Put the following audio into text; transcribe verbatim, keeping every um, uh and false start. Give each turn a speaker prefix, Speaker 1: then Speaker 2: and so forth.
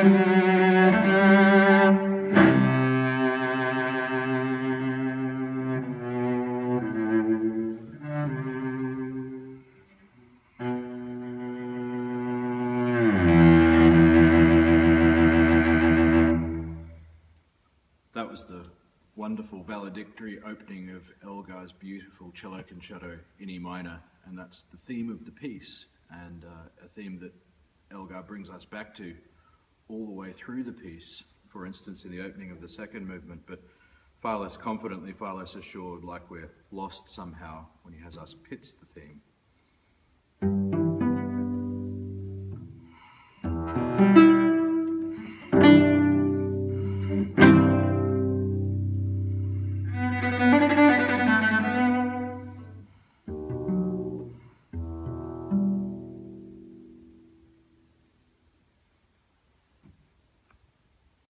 Speaker 1: That was the wonderful valedictory opening of Elgar's beautiful cello concerto in E minor, and that's the theme of the piece, and uh, a theme that Elgar brings us back to all the way through the piece, for instance in the opening of the second movement, but far less confidently, far less assured, like we're lost somehow when he has us pitch the theme.